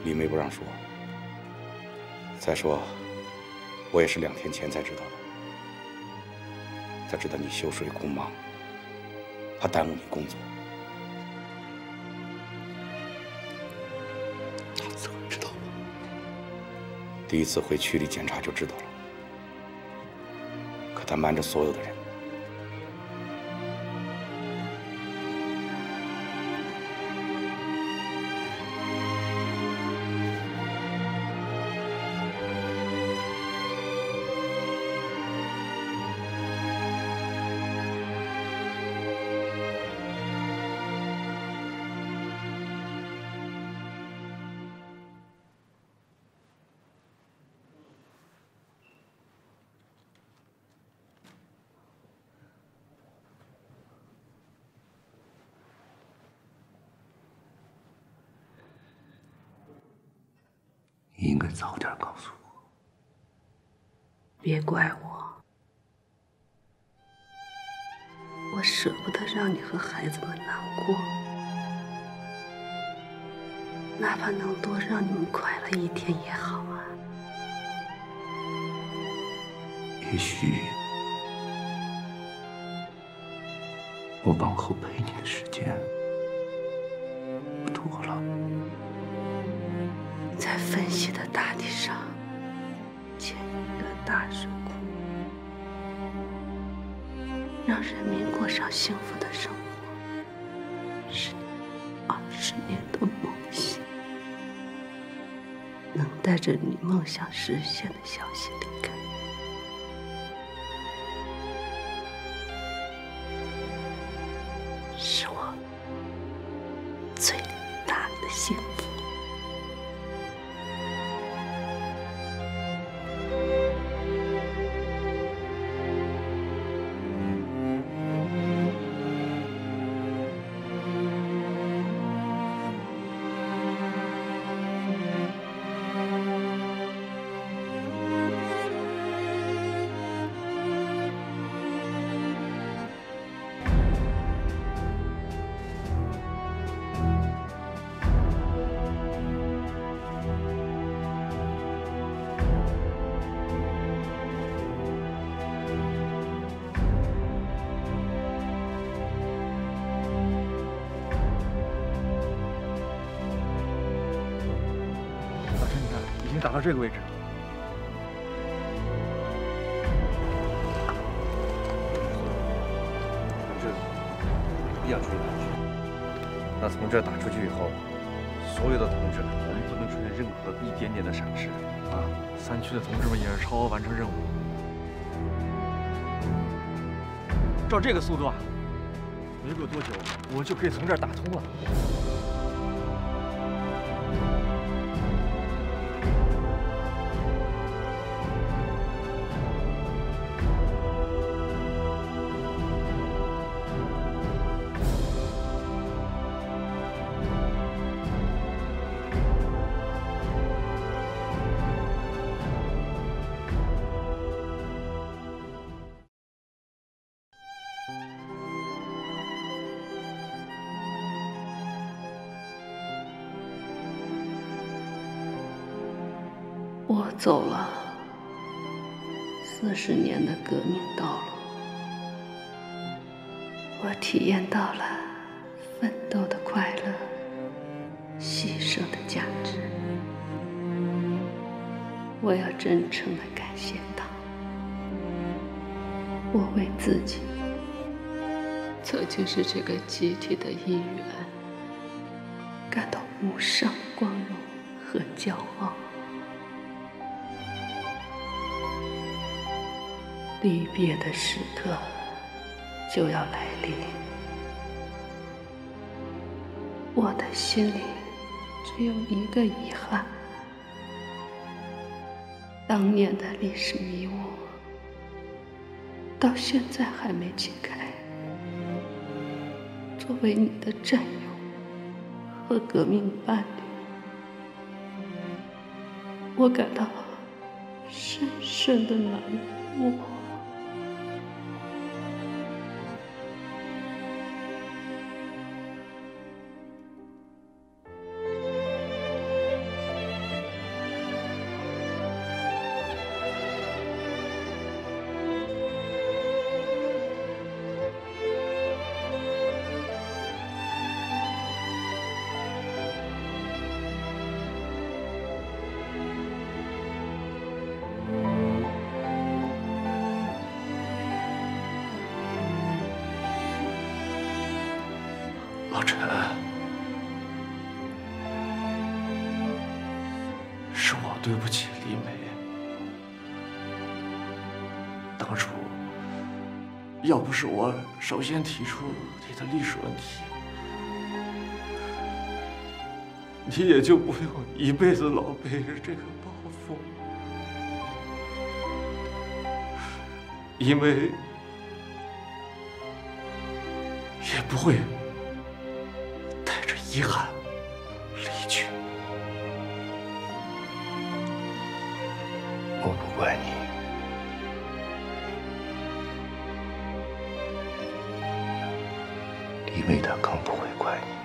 李梅不让说。再说，我也是2天前才知道的。才知道你修水库忙，怕耽误你工作。 他怎么知道了？ 第一次回区里检查就知道了。可他瞒着所有的人。 你应该早点告诉我。 别怪我，我舍不得让你和孩子们难过，哪怕能多让你们快乐1天也好啊。 也许我往后陪你的时间不多了。 在分析的大地上建一个大水库，让人民过上幸福的生活，是20年的梦想。能带着你梦想实现的消息离开，是我最大的幸福。 打到这个位置了。同志，不要出去打去。那从这打出去以后，所有的同志，我们不能出现任何一点点的闪失啊！3区的同志们也是超额完成任务。照这个速度啊，没过多久，我们就可以从这儿打通了。 我走了40年的革命道路，我体验到了奋斗的快乐，牺牲的价值。我要真诚地感谢党，我为自己曾经是这个集体的一员感到无上的光荣和骄傲。 离别的时刻就要来临，我的心里只有一个遗憾：当年的历史迷雾到现在还没解开。作为你的战友和革命伴侣，我感到深深的难过。 我对不起李梅。当初要不是我首先提出你的历史问题，你也就不用一辈子老背着这个包袱。因为也不会带着遗憾离去。我不怪你，李梅她更不会怪你。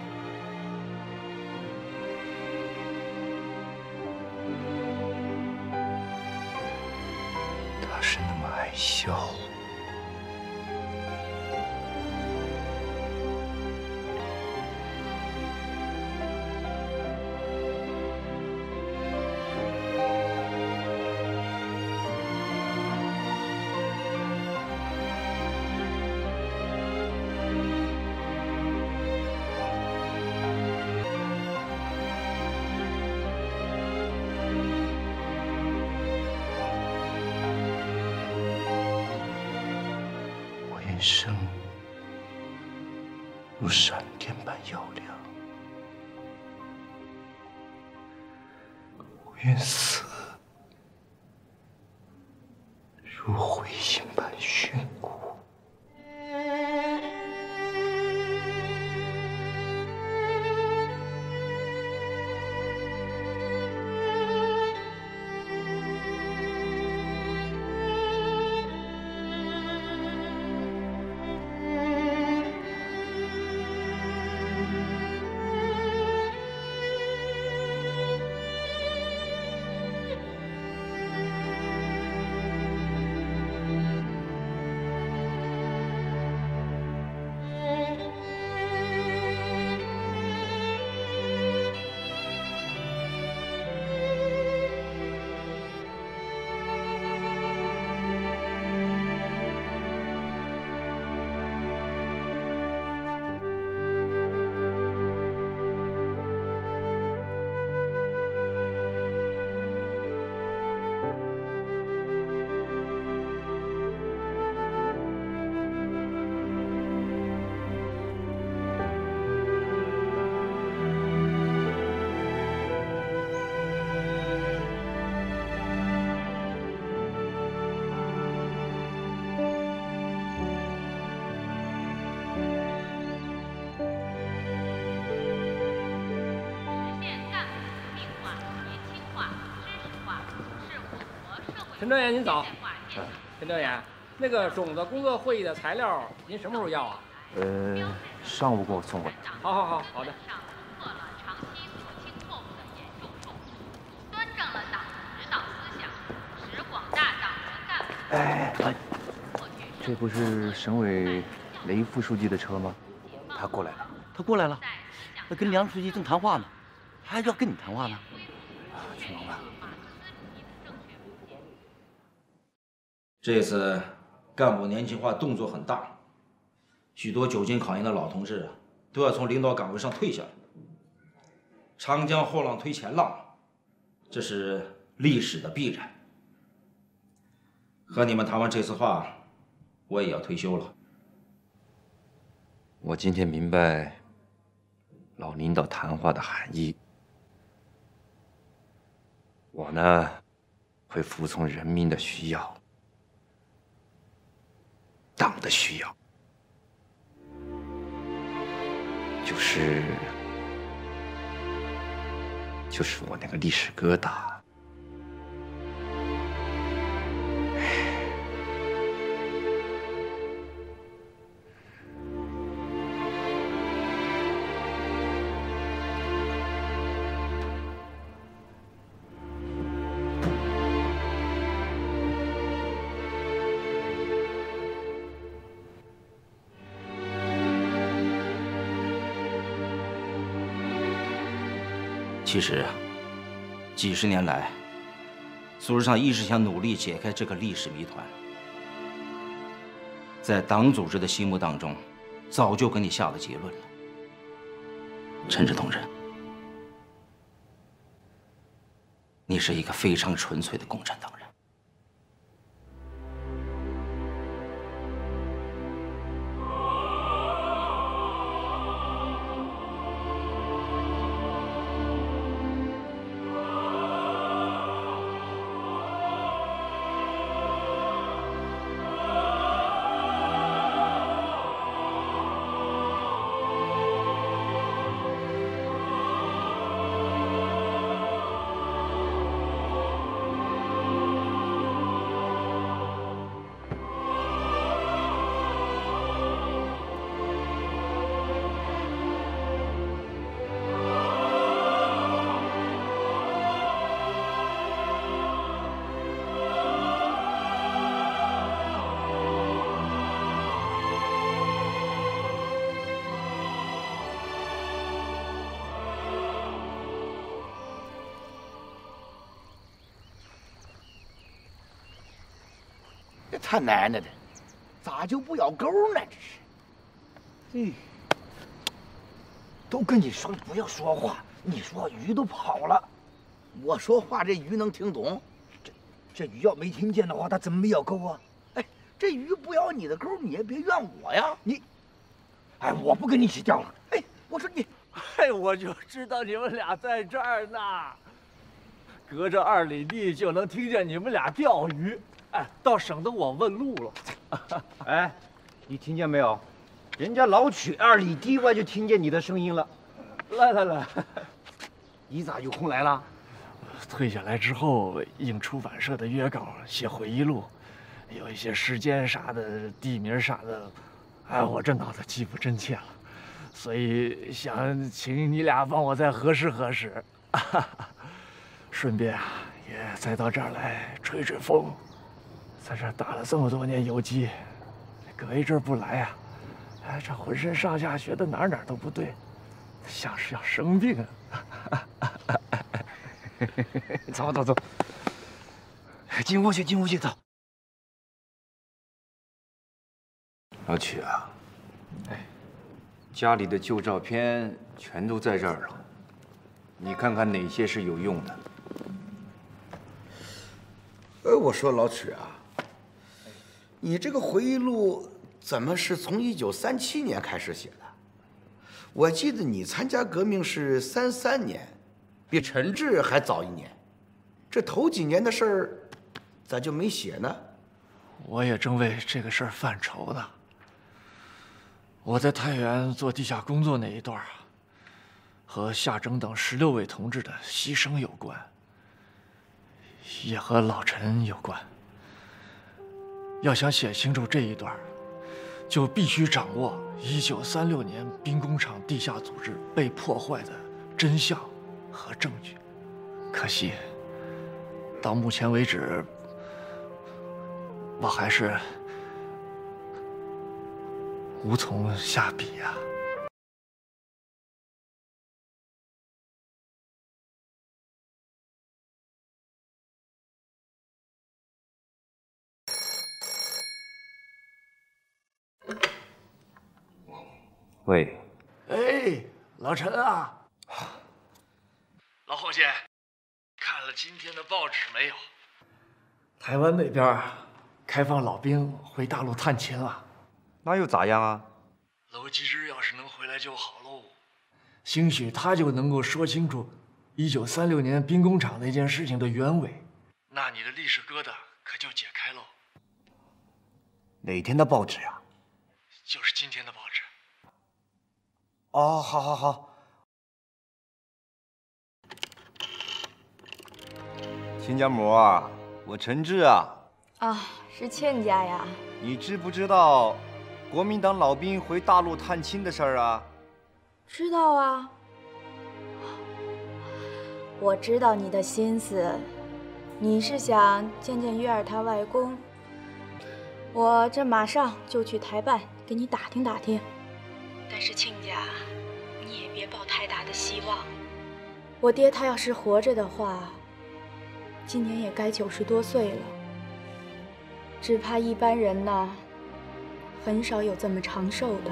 她是那么爱笑。人生如闪电般耀亮，我愿死如彗星般炫酷。 陈专员您早。陈专员，那个种子工作会议的材料您什么时候要啊？ 上午给我送过来。 好的。 哎，这不是省委雷副书记的车吗？他过来了。 那跟梁书记正谈话呢，还要跟你谈话呢。 去忙吧。 这次干部年轻化动作很大，许多久经考验的老同志都要从领导岗位上退下来。长江后浪推前浪，这是历史的必然。和你们谈完这次话，我也要退休了。 我今天明白老领导谈话的含义。我呢，会服从人民的需要，党的需要，就是我那个历史疙瘩。 其实，几十年来，组织上一直想努力解开这个历史谜团。在党组织的心目当中，早就给你下了结论了。陈志同志，你你是一个非常纯粹的共产党人。 这他奶奶的，咋就不咬钩呢？这是，都跟你说不要说话，你说鱼都跑了，我说话这鱼能听懂？这鱼要没听见的话，它怎么没咬钩啊？哎，这鱼不咬你的钩，你也别怨我呀。你，哎，我不跟你一起钓了。哎，我说你， 哎，我就知道你们俩在这儿呢，隔着2里地就能听见你们俩钓鱼。哎，倒省得我问路了。 哎，你听见没有？人家老曲2里地外就听见你的声音了。 来， 你咋有空来了？ 退下来之后，应出版社的约稿写回忆录，有一些时间啥的、地名啥的，哎，我这脑子记不真切了，所以想请你俩帮我再核实核实，顺便啊，也再到这儿来吹吹风。在这打了这么多年游击，隔一阵不来啊，哎，这浑身上下觉得哪儿都不对，像是要生病啊。 走，进屋去，走。 老曲啊，哎，家里的旧照片全都在这儿了，你看看哪些是有用的。 我说老曲啊，你这个回忆录怎么是从1937年开始写的？我记得你参加革命是33年，比陈志还早1年。这头几年的事儿，咋就没写呢？ 我也正为这个事儿犯愁呢。我在太原做地下工作那一段啊，和夏征等16位同志的牺牲有关，也和老陈有关。要想写清楚这一段，就必须掌握1936年兵工厂地下组织被破坏的真相和证据。可惜，到目前为止，我还是无从下笔呀。 喂， 哎，老陈啊，老侯姐，看了今天的报纸没有？台湾那边开放老兵回大陆探亲了。 那又咋样啊？ 娄继之要是能回来就好喽，兴许他就能够说清楚1936年兵工厂那件事情的原委，那你的历史疙瘩可就解开喽。 哪天的报纸呀？ 就是今天的报纸。 哦，好。 亲家母啊，我陈志啊。 啊，是亲家呀。 你知不知道国民党老兵回大陆探亲的事儿啊？ 知道啊。我知道你的心思，你是想见见月儿她外公。我这马上就去台办给你打听打听。但是亲家，你也别抱太大的希望。我爹他要是活着的话，今年也该90多岁了。只怕一般人呐，很少有这么长寿的。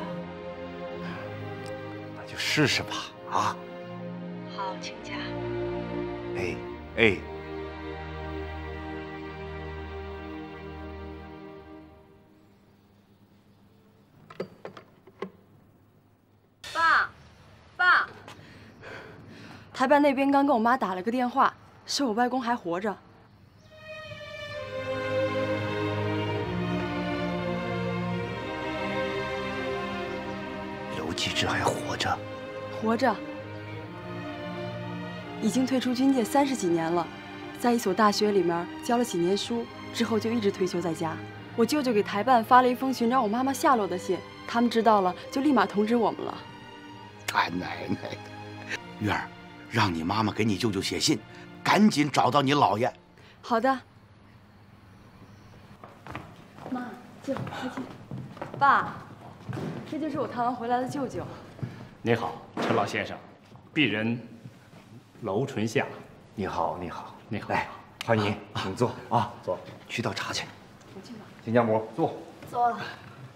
那就试试吧，啊！ 好，亲家。 哎， 台办那边刚跟我妈打了个电话，说我外公还活着。 娄继之还活着？ 活着。已经退出军界30几年了，在一所大学里面教了几年书，之后就一直退休在家。我舅舅给台办发了一封寻找我妈妈下落的信，他们知道了就立马通知我们了。 俺奶奶的，月儿，让你妈妈给你舅舅写信，赶紧找到你姥爷。 好的。妈，舅，快进。爸，这就是我探望回来的舅舅。 你好，陈老先生，鄙人娄纯夏。 你好，你好， 你好。 来，欢迎，请坐啊， 坐， 去倒茶去。 我去吧。 亲家母，坐。 坐了。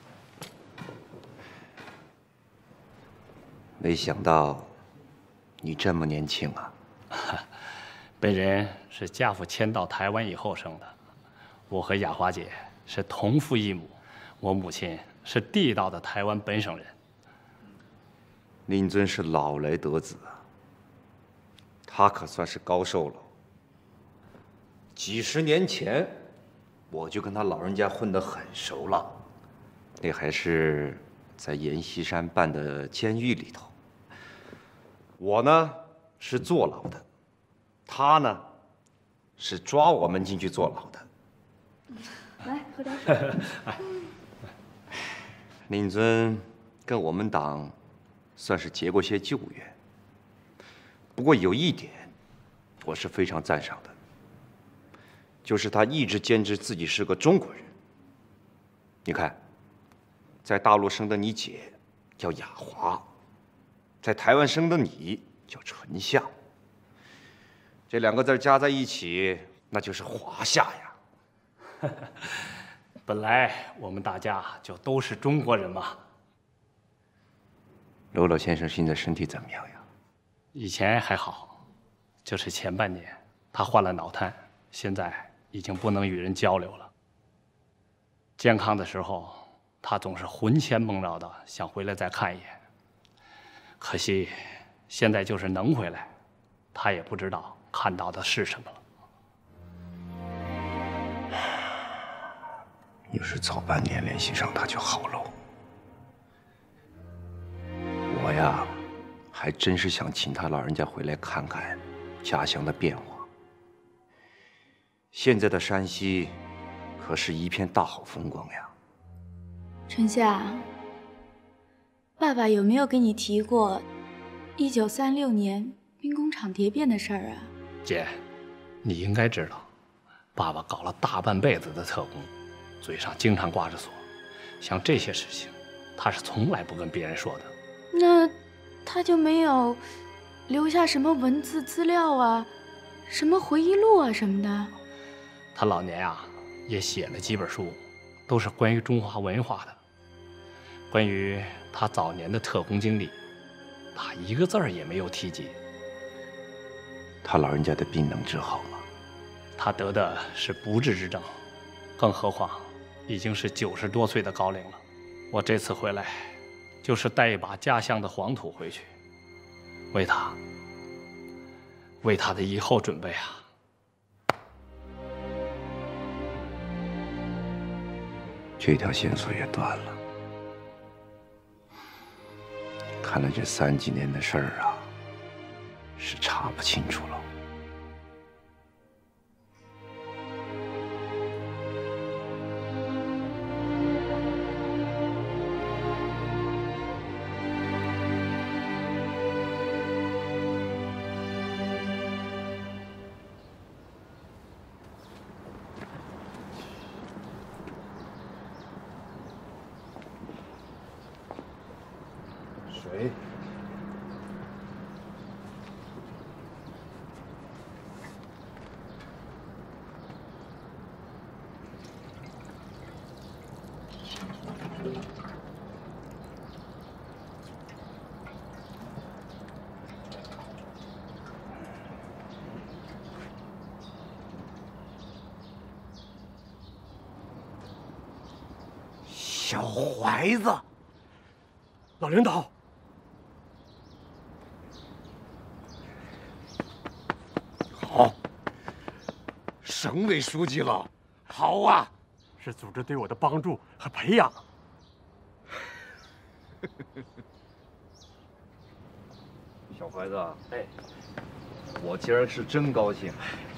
没想到你这么年轻啊！ 本人是家父迁到台湾以后生的，我和雅华姐是同父异母，我母亲是地道的台湾本省人。 令尊是老来得子啊，他可算是高寿了。几十年前，我就跟他老人家混得很熟了，那还是在阎锡山办的监狱里头。我呢是坐牢的，他呢是抓我们进去坐牢的。 来，喝点水。 令尊跟我们党算是结过些旧缘，不过有一点我是非常赞赏的，就是他一直坚持自己是个中国人。你看，在大陆生的你姐叫雅华，在台湾生的你叫纯夏，这2个字加在一起，那就是华夏呀。 本来我们大家就都是中国人嘛。 娄老先生现在身体怎么样呀？ 以前还好，就是前半年他患了脑瘫，现在已经不能与人交流了。健康的时候，他总是魂牵梦绕的想回来再看一眼。可惜，现在就是能回来，他也不知道看到的是什么了。 要是早半年联系上他就好喽。我呀，还真是想请他老人家回来看看家乡的变化。现在的山西可是一片大好风光呀。 春夏，爸爸有没有跟你提过1936年兵工厂蝶变的事儿啊？ 姐，你应该知道，爸爸搞了大半辈子的特工，嘴上经常挂着锁，像这些事情，他是从来不跟别人说的。 那他就没有留下什么文字资料啊，什么回忆录啊什么的？ 他老年啊，也写了几本书，都是关于中华文化的，关于他早年的特工经历，他一个字儿也没有提及。 他老人家的病能治好吗？ 他得的是不治之症，更何况已经是90多岁的高龄了。我这次回来，就是带一把家乡的黄土回去，为他的以后准备啊。 这条线索也断了。看来这3几年的事儿啊，是查不清楚了。水。 小怀子， 老领导， 导，省委书记了，好啊！是组织对我的帮助和培养。 小孩子，哎，我今儿是真高兴。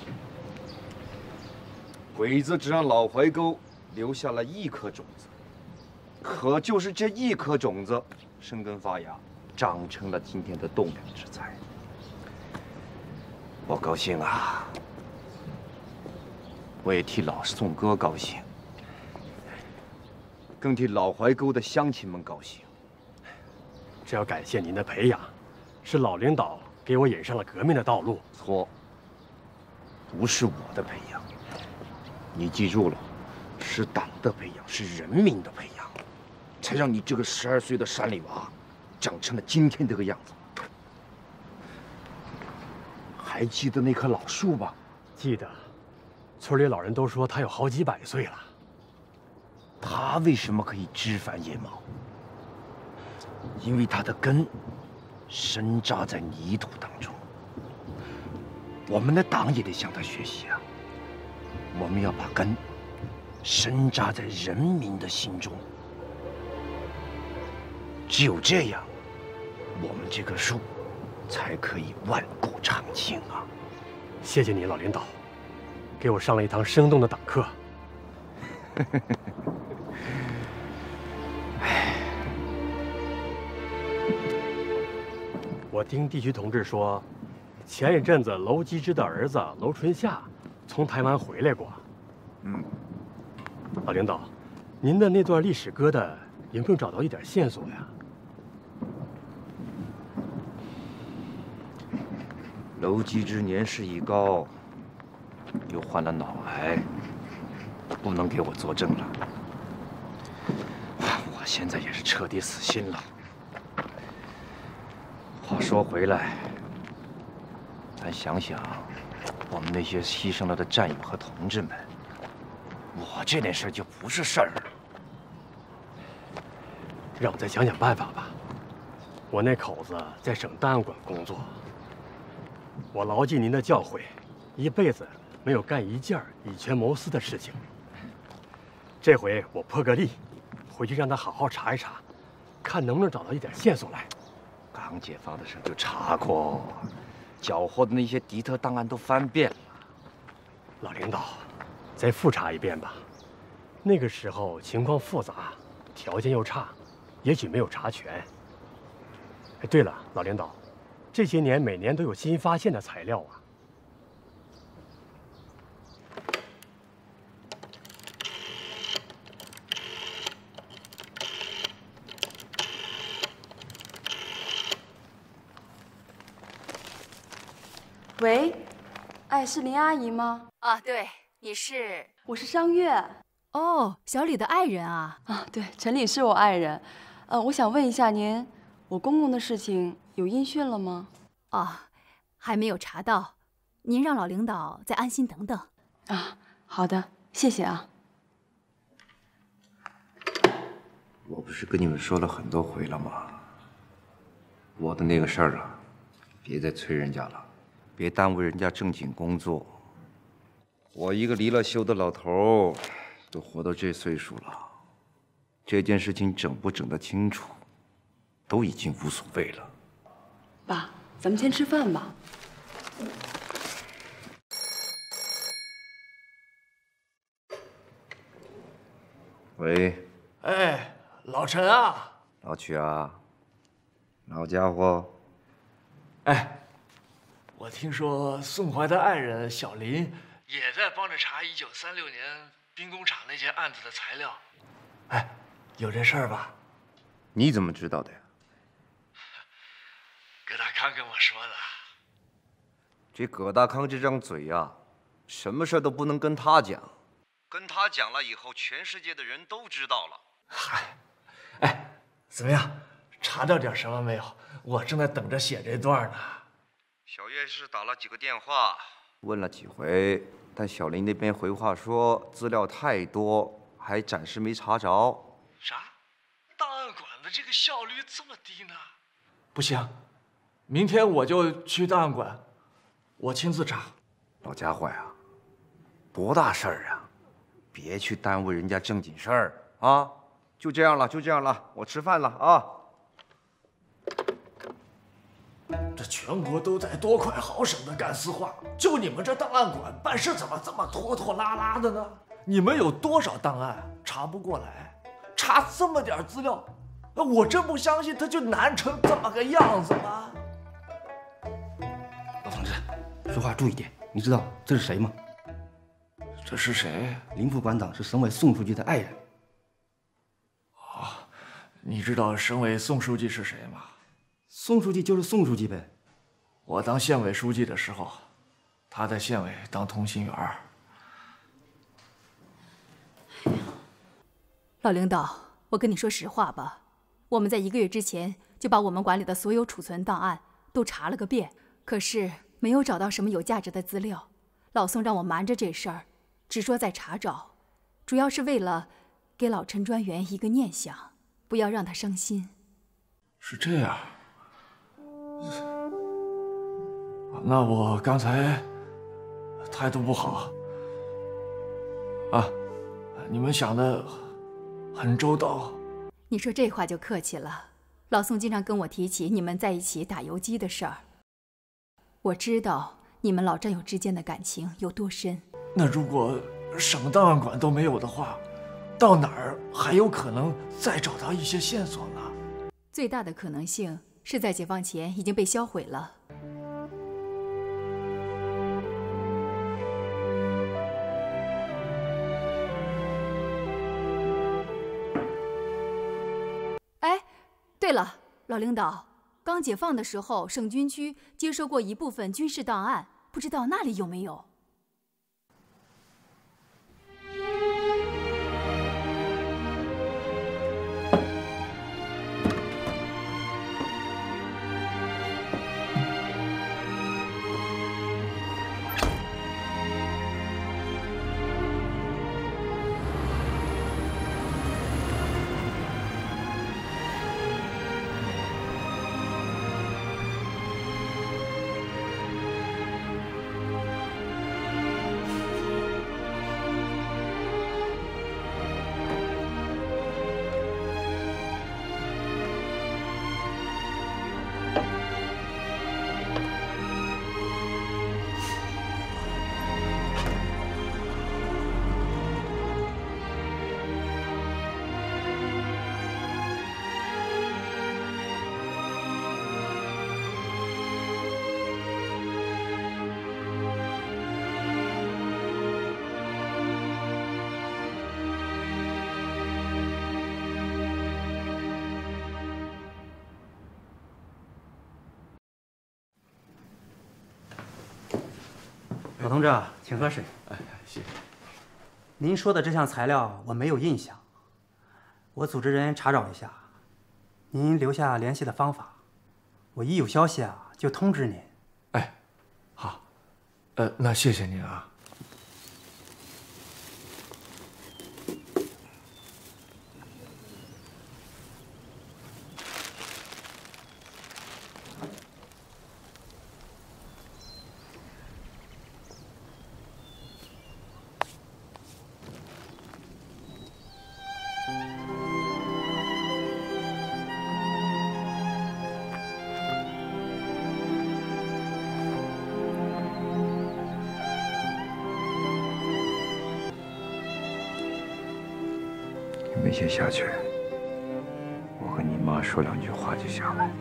鬼子只让老怀沟留下了一颗种子，可就是这一颗种子生根发芽，长成了今天的栋梁之才。我高兴啊！我也替老宋哥高兴，更替老怀沟的乡亲们高兴。 这要感谢您的培养，是老领导给我引上了革命的道路。 错，不是我的培养，你记住了，是党的培养，是人民的培养，才让你这个12岁的山里娃长成了今天这个样子。还记得那棵老树吧？ 记得，村里老人都说它有好几百岁了。 它为什么可以枝繁叶茂？因为它的根深扎在泥土当中。我们的党也得向它学习啊！我们要把根深扎在人民的心中。只有这样，我们这棵树才可以万古长青啊！ 谢谢你，老领导，给我上了一堂生动的党课。我听地区同志说，前一阵子娄基之的儿子娄春夏从台湾回来过。老领导，您的那段历史疙瘩有没有找到一点线索呀？ 娄基之年事已高，又患了脑癌，不能给我作证了。我现在也是彻底死心了。话说回来，咱想想我们那些牺牲了的战友和同志们，我这点事就不是事儿了。 让我再想想办法吧。我那口子在省档案馆工作，我牢记您的教诲，一辈子没有干一件以权谋私的事情。这回我破个例，回去让他好好查一查，看能不能找到一点线索来。 刚解放的时候就查过，缴获的那些敌特档案都翻遍了。 老领导，再复查一遍吧。那个时候情况复杂，条件又差，也许没有查全。哎，对了，老领导，这些年每年都有新发现的材料啊。 喂，哎，是林阿姨吗？ 啊，对，你是？ 我是商月。 哦，小李的爱人啊。 啊，对，陈李是我爱人。我想问一下您，我公公的事情有音讯了吗？ 哦，还没有查到，您让老领导再安心等等。 啊，好的，谢谢啊。 我不是跟你们说了很多回了吗？我的那个事儿啊，别再催人家了。别耽误人家正经工作。我一个离了休的老头，都活到这岁数了，这件事情整不整得清楚，都已经无所谓了。 爸，咱们先吃饭吧。 喂。 哎，老陈啊。 老曲啊，老家伙。 哎。我听说宋怀的爱人小林也在帮着查1936年兵工厂那件案子的材料。哎，有这事儿吧？ 你怎么知道的呀？ 葛大康跟我说的。 这葛大康这张嘴呀，什么事都不能跟他讲，跟他讲了以后，全世界的人都知道了。 嗨，哎，怎么样？查到点什么没有？我正在等着写这段呢。 小岳是打了几个电话，问了几回，但小林那边回话说资料太多，还暂时没查着。 啥？档案馆的这个效率这么低呢？不行，明天我就去档案馆，我亲自查。 老家伙呀，多大事儿啊！别去耽误人家正经事儿啊！就这样了，就这样了，我吃饭了啊！ 这全国都在多快好省的干私话，就你们这档案馆办事怎么这么拖拖拉拉的呢？你们有多少档案查不过来？查这么点资料，我真不相信他就难成这么个样子吗？ 老同志，说话注意点。你知道这是谁吗？ 这是谁？ 林副馆长是省委宋书记的爱人。 哦，你知道省委宋书记是谁吗？ 宋书记就是宋书记呗。 我当县委书记的时候，他在县委当通信员。 老领导，我跟你说实话吧，我们在1个月之前就把我们馆里的所有储存档案都查了个遍，可是没有找到什么有价值的资料。老宋让我瞒着这事儿，只说在查找，主要是为了给老陈专员一个念想，不要让他伤心。 是这样。那我刚才态度不好啊，你们想的很周到。 你说这话就客气了。老宋经常跟我提起你们在一起打游击的事儿，我知道你们老战友之间的感情有多深。 那如果省档案馆都没有的话，到哪儿还有可能再找到一些线索呢？ 最大的可能性是在解放前已经被销毁了。哎，对了，老领导，刚解放的时候，省军区接收过一部分军事档案，不知道那里有没有？ 老同志，请喝水。 哎，谢谢。 您说的这项材料我没有印象，我组织人查找一下。您留下联系的方法，我一有消息就通知您。 哎，好，那谢谢您啊。 没写下去，我和你妈说2句话就下来。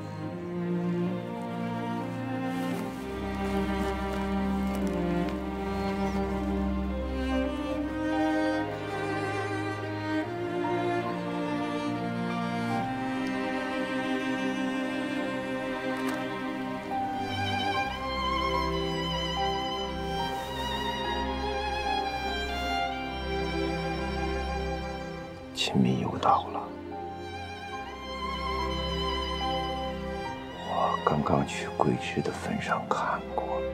秦明又到了，我刚刚去桂枝的坟上看过，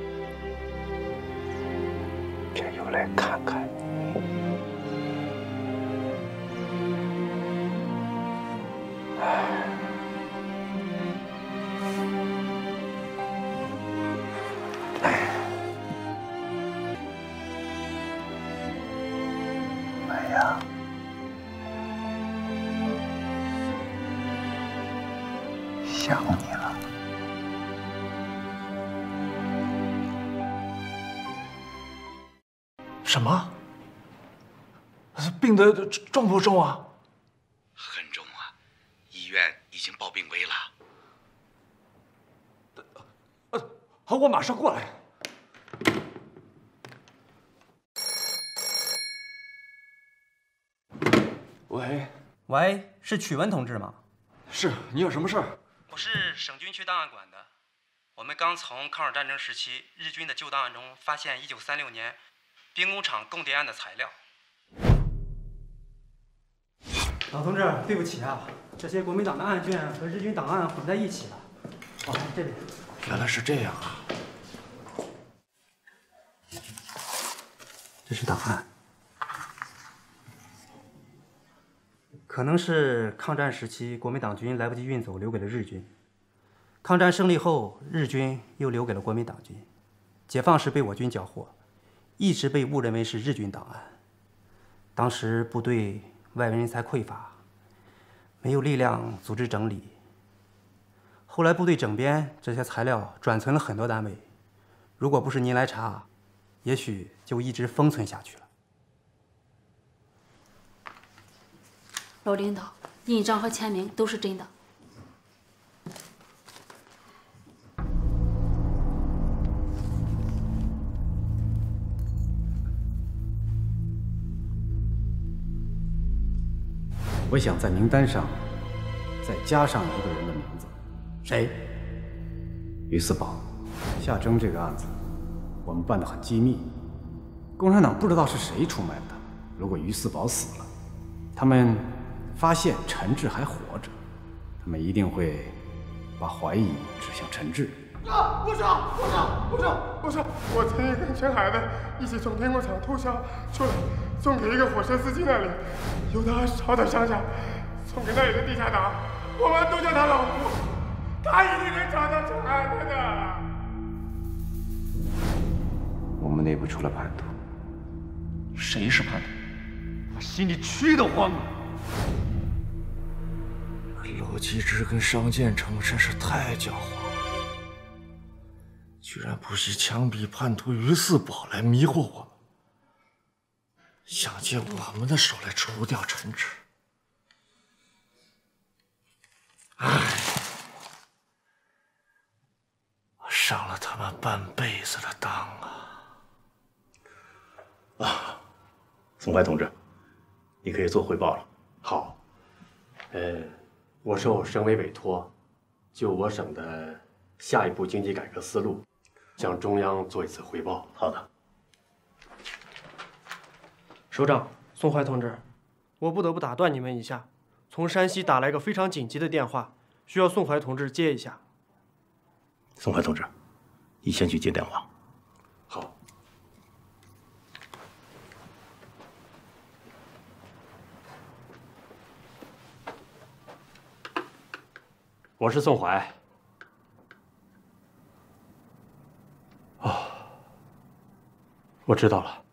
这又来看看你。 啊。想你了。 什么？病得重不重啊？ 很重啊，医院已经报病危了。 好，我马上过来。 喂，是曲文同志吗？ 是，你有什么事儿？ 我是省军区档案馆的。我们刚从抗日战争时期日军的旧档案中发现1936年兵工厂供电案的材料。老同志，对不起啊，这些国民党的案卷和日军档案混在一起了。哦，这边。 原来是这样啊。 这是档案。可能是抗战时期国民党军来不及运走，留给了日军。抗战胜利后，日军又留给了国民党军。解放时被我军缴获，一直被误认为是日军档案。当时部队外围人才匮乏，没有力量组织整理。后来部队整编，这些材料转存了很多单位。如果不是您来查，也许就一直封存下去了。 老领导，印章和签名都是真的。 我想在名单上再加上一个人的名字， 谁？ 于四宝。夏征这个案子，我们办得很机密，共产党不知道是谁出卖了他。如果于四宝死了，他们发现陈志还活着，他们一定会把怀疑指向陈志。 不是，我曾经跟陈海的一起从天工厂偷虾出来，送给一个火车司机那里，由他捎到乡下，送给那里的地下党，我们都叫他老胡，他一定能找到陈海的。 我们内部出了叛徒。 谁是叛徒？我心里蛆得慌啊！娄继之跟商建成真是太狡猾了，居然不惜枪毙叛徒于四宝来迷惑我们，想借我们的手来除掉陈志。唉，我上了他们半辈子的当啊！ 宋怀同志，你可以做汇报了。 好，我受省委委托，就我省的下一步经济改革思路，向中央做一次汇报。 好的。 首长，宋怀同志，我不得不打断你们一下，从山西打来个非常紧急的电话，需要宋怀同志接一下。 宋怀同志，你先去接电话。 好。我是宋怀。哦，我知道了。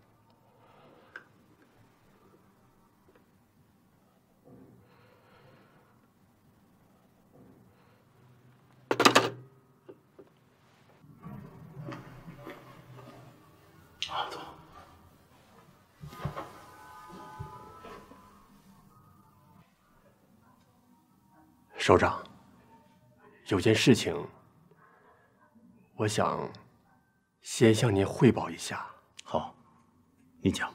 走。 首长。有件事情，我想先向您汇报一下。 好，你讲。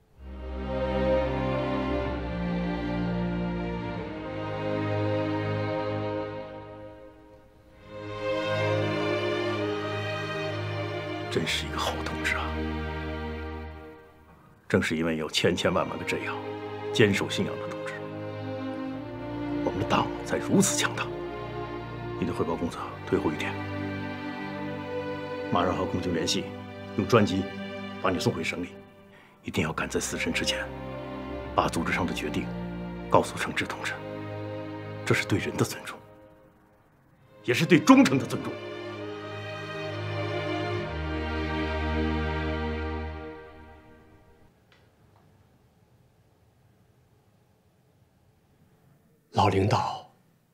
真是一个好同志啊！正是因为有千千万万个这样坚守信仰的同志，我们的党才如此强大。你的汇报工作推后一天，马上和共军联系，用专机把你送回省里。一定要赶在死神之前，把组织上的决定告诉陈志同志。这是对人的尊重，也是对忠诚的尊重。 老领导，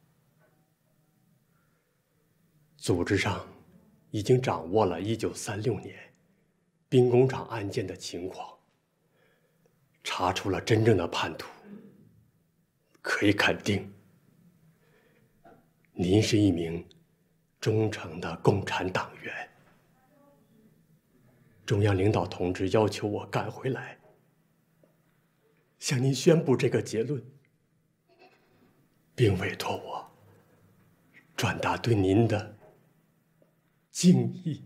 组织上已经掌握了1936年兵工厂案件的情况，查出了真正的叛徒。可以肯定，您是一名忠诚的共产党员。中央领导同志要求我赶回来，向您宣布这个结论，并委托我转达对您的敬意。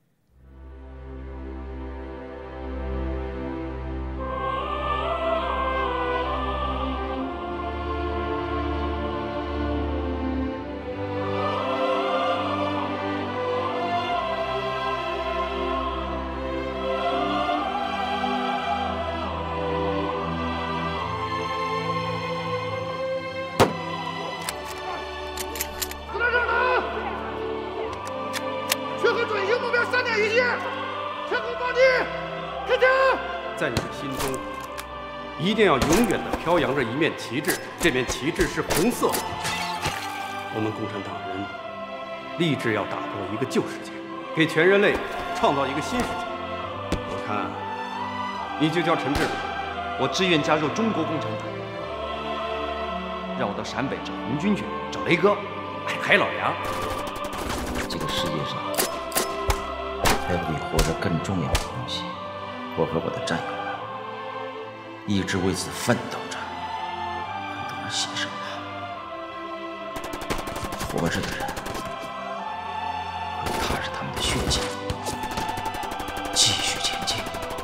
在你的心中，一定要永远的飘扬着一面旗帜，这面旗帜是红色的。我们共产党人立志要打破一个旧世界，给全人类创造一个新世界。我看，你就叫陈志伟， 我志愿加入中国共产党。让我到陕北找红军去，找雷哥，还有老杨。 这个世界上还有比活着更重要的东西。我和我的战友们一直为此奋斗着，很多人牺牲了。活着的人会踏着他们的血迹继续前进。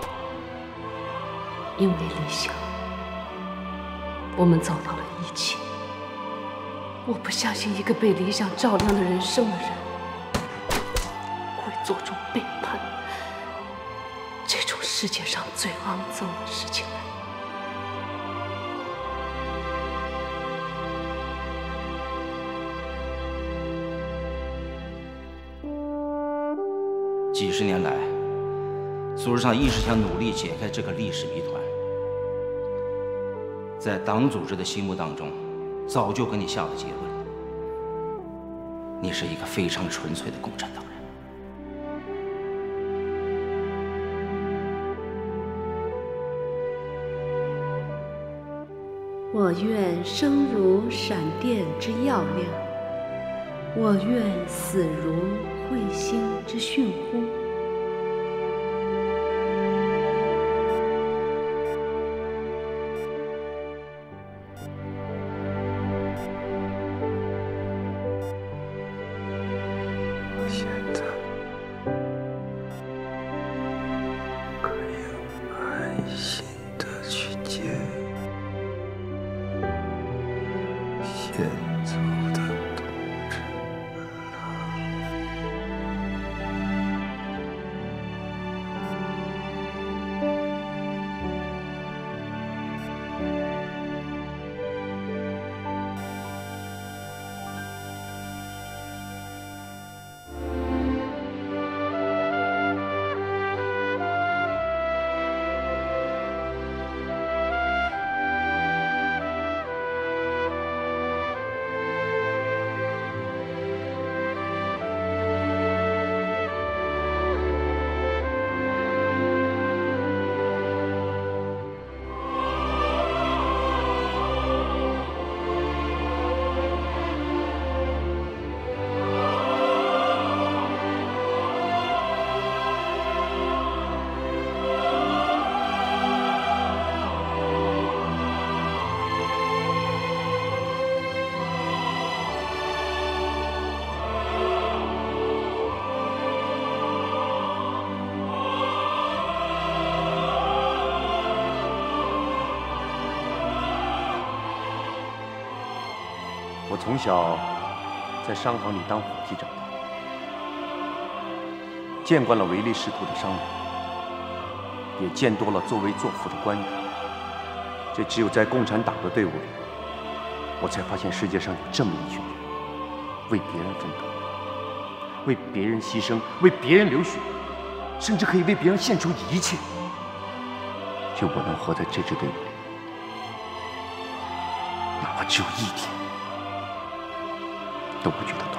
因为理想，我们走到了一起。我不相信一个被理想照亮的人生的人会做出背叛这种世界上最肮脏的事情来。 几十年来，组织上一直想努力解开这个历史谜团。在党组织的心目当中，早就给你下了结论：你是一个非常纯粹的共产党人。 我愿生如闪电之耀亮，我愿死如彗星之迅呼。 现在可以安心的去见先走的同志们我从小在商行里当伙计长大，见惯了唯利是图的商人，也见多了作威作福的官员。这只有在共产党的队伍里，我才发现世界上有这么一群人，为别人奋斗，为别人牺牲，为别人流血，甚至可以为别人献出一切。就我能活在这支队伍里，哪怕只有一天。 都不觉得